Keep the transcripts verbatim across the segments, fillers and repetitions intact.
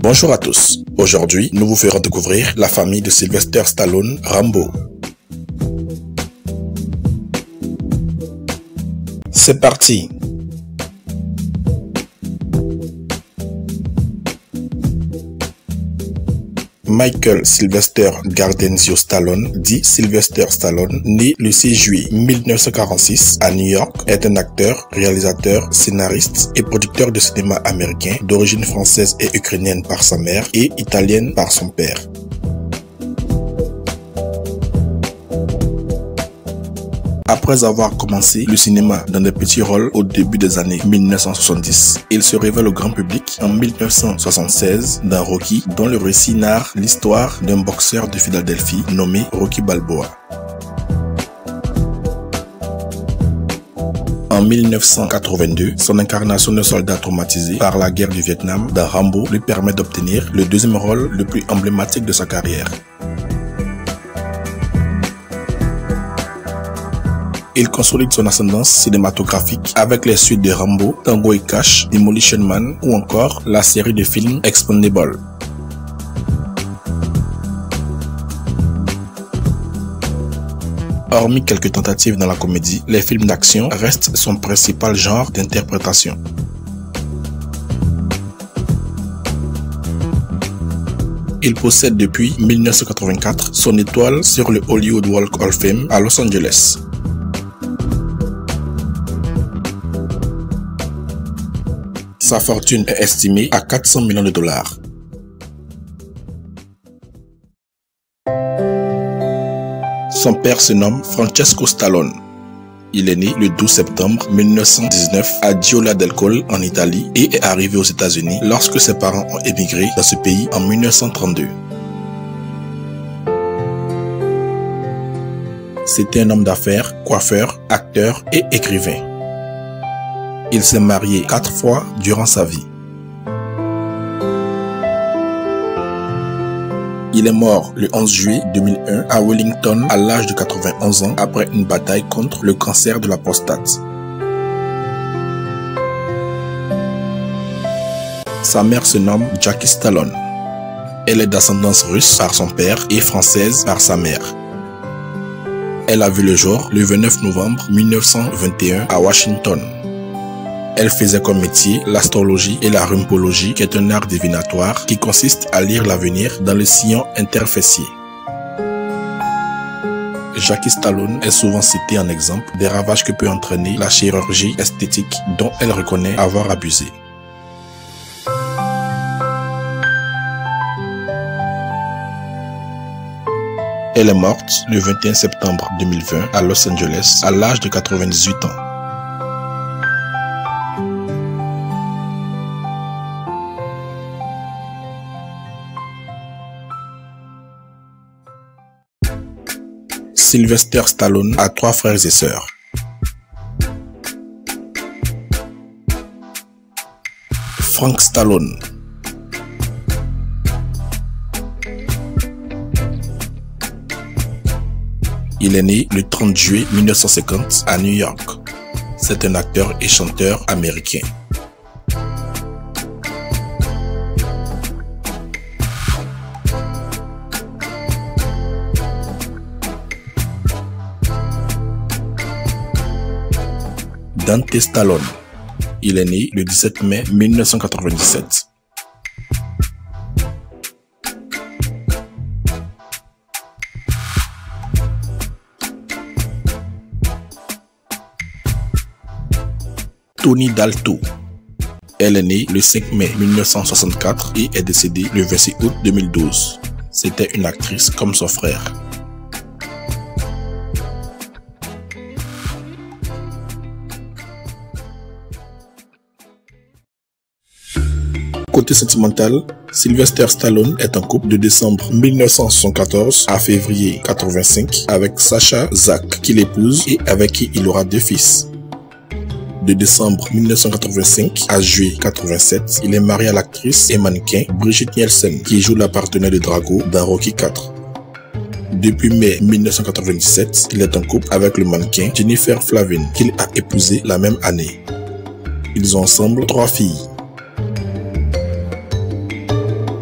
Bonjour à tous. Aujourd'hui, nous vous ferons découvrir la famille de Sylvester Stallone, Rambo. C'est parti. Michael Sylvester Gardenzio Stallone, dit Sylvester Stallone, né le six juillet mille neuf cent quarante-six à New York, est un acteur, réalisateur, scénariste et producteur de cinéma américain d'origine française et ukrainienne par sa mère et italienne par son père. Après avoir commencé le cinéma dans des petits rôles au début des années mille neuf cent soixante-dix, il se révèle au grand public en mille neuf cent soixante-seize dans Rocky, dont le récit narre l'histoire d'un boxeur de Philadelphie nommé Rocky Balboa. En mille neuf cent quatre-vingt-deux, son incarnation de soldat traumatisé par la guerre du Vietnam dans Rambo lui permet d'obtenir le deuxième rôle le plus emblématique de sa carrière. Il consolide son ascendance cinématographique avec les suites de Rambo, Tango et Cash, Demolition Man ou encore la série de films Expendables. Hormis quelques tentatives dans la comédie, les films d'action restent son principal genre d'interprétation. Il possède depuis mille neuf cent quatre-vingt-quatre son étoile sur le Hollywood Walk of Fame à Los Angeles. Sa fortune est estimée à quatre cents millions de dollars. Son père se nomme Francesco Stallone. Il est né le douze septembre mille neuf cent dix-neuf à Gioia del Colle en Italie et est arrivé aux États-Unis lorsque ses parents ont émigré dans ce pays en mille neuf cent trente-deux. C'était un homme d'affaires, coiffeur, acteur et écrivain. Il s'est marié quatre fois durant sa vie. Il est mort le onze juillet deux mille un à Wellington à l'âge de quatre-vingt-onze ans après une bataille contre le cancer de la prostate. Sa mère se nomme Jackie Stallone. Elle est d'ascendance russe par son père et française par sa mère. Elle a vu le jour le vingt-neuf novembre mille neuf cent vingt et un à Washington. Elle faisait comme métier l'astrologie et la rhumpologie, qui est un art divinatoire qui consiste à lire l'avenir dans le sillon interfessier. Jackie Stallone est souvent citée en exemple des ravages que peut entraîner la chirurgie esthétique dont elle reconnaît avoir abusé. Elle est morte le vingt et un septembre deux mille vingt à Los Angeles à l'âge de quatre-vingt-dix-huit ans. Sylvester Stallone a trois frères et sœurs. Frank Stallone. Il est né le trente juillet mille neuf cent cinquante à New York. C'est un acteur et chanteur américain. Dante Stallone. Il est né le dix-sept mai mille neuf cent quatre-vingt-dix-sept. Tony Dalto. Elle est née le cinq mai mille neuf cent soixante-quatre et est décédée le vingt-six août deux mille douze. C'était une actrice comme son frère. Côté sentimental, Sylvester Stallone est en couple de décembre mille neuf cent soixante-quatorze à février quatre-vingt-cinq avec Sasha Zack, qu'il épouse et avec qui il aura deux fils. De décembre mille neuf cent quatre-vingt-cinq à juillet quatre-vingt-sept, il est marié à l'actrice et mannequin Brigitte Nielsen, qui joue la partenaire de Drago dans Rocky quatre. Depuis mai mille neuf cent quatre-vingt-dix-sept, il est en couple avec le mannequin Jennifer Flavin, qu'il a épousé la même année. Ils ont ensemble trois filles.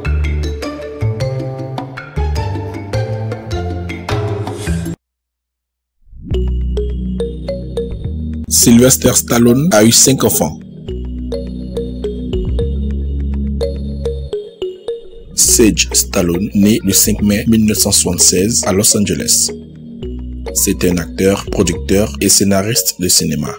Sylvester Stallone a eu cinq enfants. Sage Stallone, né le cinq mai mille neuf cent soixante-seize à Los Angeles. C'est un acteur, producteur et scénariste de cinéma.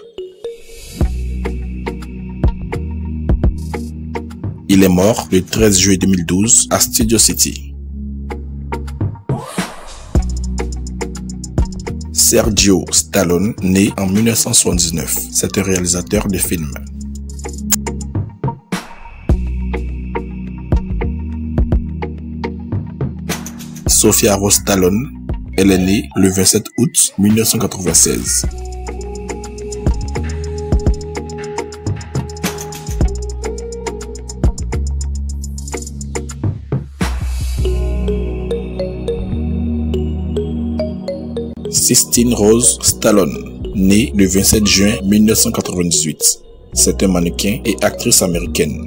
Il est mort le treize juillet deux mille douze à Studio City. Sergio Stallone, né en mille neuf cent soixante-dix-neuf, c'est un réalisateur de films. Sophia Rose Stallone, elle est née le vingt-sept août mille neuf cent quatre-vingt-seize. Sistine Rose Stallone, née le vingt-sept juin mille neuf cent quatre-vingt-dix-huit. C'est un mannequin et actrice américaine.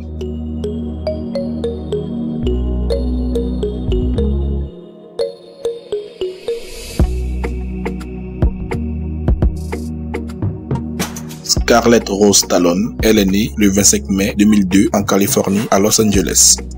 Scarlett Rose Stallone, elle est née le vingt-cinq mai deux mille deux en Californie à Los Angeles.